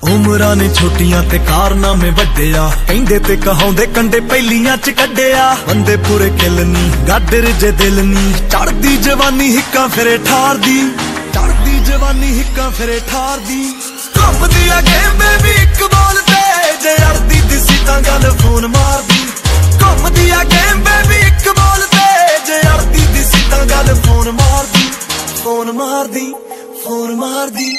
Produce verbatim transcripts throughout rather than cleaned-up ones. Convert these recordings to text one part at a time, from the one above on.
ਉਮਰਾਂ ਨੇ ਛੋਟੀਆਂ ਤੇ ਕਾਰਨਾਮੇ ਵੱਡਿਆ, ਕਹਿੰਦੇ ਤੇ ਕਹਾਉਂਦੇ ਕੰਡੇ ਪਹਿਲੀਆਂ ਚ ਕੱਢਿਆ। ਬੰਦੇ ਪੂਰੇ ਖਿਲਨੀ ਗਾਡਰ ਜੇ ਦਿਲ ਨੀ, ਚੜਦੀ ਜਵਾਨੀ ਹਿੱਕਾਂ ਫਿਰੇ ਠਾਰਦੀ, ਚੜਦੀ ਜਵਾਨੀ ਹਿੱਕਾਂ ਫਿਰੇ ਠਾਰਦੀ। ਘੁੰਮਦੀ ਆ ਗੇਮ ਬੇਬੀ ਇੱਕ ਬੋਲ ਤੇ, ਜੇ ਅੜਦੀ ਦਿਸੀ ਤਾਂ ਗੱਲ ਫੋਨ ਮਾਰਦੀ। ਘੁੰਮਦੀ ਆ ਗੇਮ ਬੇਬੀ ਇੱਕ ਬੋਲ ਤੇ, ਜੇ ਅੜਦੀ ਦਿਸੀ ਤਾਂ ਗੱਲ ਫੋਨ ਮਾਰਦੀ, ਫੋਨ ਮਾਰਦੀ, ਫੋਨ ਮਾਰਦੀ।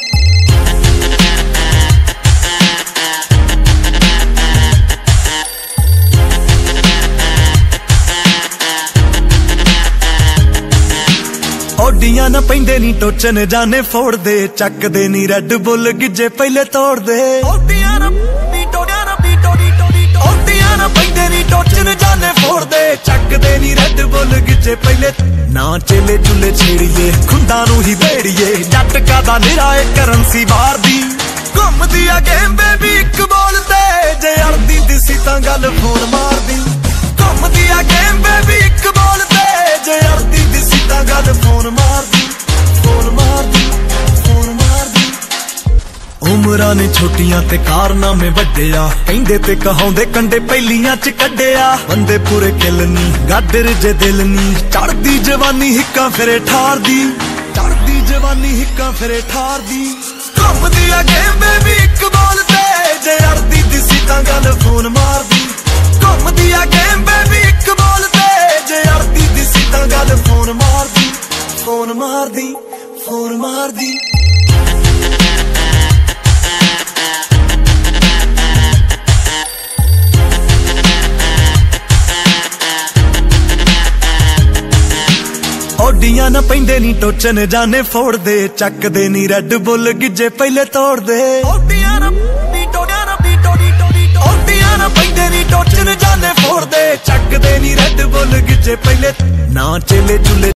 ਓਡੀਆਂ ਨਾ ਪੈਂਦੇ ਨੀ ਟੋਚਨ ਜਾਣੇ ਫੋੜਦੇ, ਚੱਕਦੇ ਨੀ ਰੈਡ ਬੁੱਲ ਗਿੱਜੇ ਪਹਿਲੇ ਤੋੜਦੇ। ਓਡੀਆਂ ਨਾ ਨੀ ਟੋੜਿਆ ਨਾ ਪੀ ਟੋੜੀ ਟੋੜੀ, ਓਡੀਆਂ ਨਾ ਪੈਂਦੇ ਨੀ ਟੋਚਨ ਜਾਣੇ ਫੋੜਦੇ, ਚੱਕਦੇ ਨੀ ਰੈਡ ਬੁੱਲ ਗਿੱਜੇ ਪਹਿਲੇ। ਨਾ ਚੇਲੇ ਚੁੱਲੇ ਛੇੜੀਏ ਖੁੰਡਾਂ ਨੂੰ ਹੀ ਵੇੜੀਏ, ਜੱਟ ਕਾਦਾ ਨਿਰਾਏ ਕਰੰਸੀ ਮਾਰਦੀ। ਘੁੰਮਦੀ ਆ ਗੇਮ ਬੇਬੀ ਇੱਕ ਬੋਲ ਤੇ, ਜੇ ਅੜਦੀ ਦਿਸੀ ਤਾਂ ਗੱਲ ਫੋਨ ਮਾਰਦੀ। ਘੁੰਮਦੀ ਆ ਗੇਮ ਬੇਬੀ ਇੱਕ ਬੋਲ ਤੇ, ਜੇ ਅੜਦੀ ਦਿਸੀ ਤਾਂ ਗੱਲ ਫੋਨ ਮਾਰਦੀ, ਫੋਨ ਮਾਰਦੀ, ਫੋਨ ਮਾਰਦੀ। ਉਮਰਾਂ ਨੇ ਛੋਟੀਆਂ ਤੇ ਕਾਰਨਾਮੇ ਵੱਡਿਆ, ਕਹਿੰਦੇ ਤੇ ਕਹਾਉਂਦੇ ਕੰਡੇ ਪਹਿਲੀਆਂ ਚ ਕੱਢਿਆ। ਬੰਦੇ ਪੂਰੇ ਖਿਲਨੀ ਗਾਡਰ ਜੇ ਦਿਲ ਨੀ, ਚੜਦੀ ਜਵਾਨੀ ਹਿੱਕਾਂ ਫਿਰੇ ਠਾਰਦੀ, ਚੜਦੀ ਜਵਾਨੀ ਹਿੱਕਾਂ ਫਿਰੇ ਠਾਰਦੀ। ਘੁੰਮਦੀ ਆ ਗੇਮ ਬੇਬੀ ਇੱਕ ਬੋਲ ਤੇ, ਜੇ ਅੜਦੀ ਦਿਸੀ ਤਾਂ ਗੱਲ ਫੋਨ ਮਾਰਦੀ। ਘੁੰਮਦੀ ਆ ਗੇਮ ਬੇਬੀ ਇੱਕ ਬੋਲ ਤੇ, ਜੇ ਅੜਦੀ ਦਿਸੀ ਤਾਂ ਗੱਲ ਫੋਨ ਮਾਰਦੀ, ਫੋਨ ਮਾਰਦੀ, ਫੋਨ ਮਾਰਦੀ। ਓਡੀਆਂ ਨਾ ਪੈਂਦੇ ਨੀ ਟੋਚਨ ਜਾਣੇ ਫੋੜਦੇ, ਚੱਕਦੇ ਨੀ ਰੈਡ ਬੁੱਲ ਗਿੱਜੇ ਪਹਿਲੇ ਤੋੜਦੇ। ਓਡੀਆਂ ਨਾ ਨੀ ਟੋੜਿਆ ਨਾ ਪੀ ਟੋੜੀ ਟੋੜੀ, ਓਡੀਆਂ ਨਾ ਪੈਂਦੇ ਨੀ ਟੋਚਨ ਜਾਣੇ ਫੋੜਦੇ, ਚੱਕਦੇ ਨੀ ਰੈਡ ਬੁੱਲ ਗਿੱਜੇ ਪਹਿਲੇ। ਨਾ ਚੇਲੇ ਚੁੱਲੇ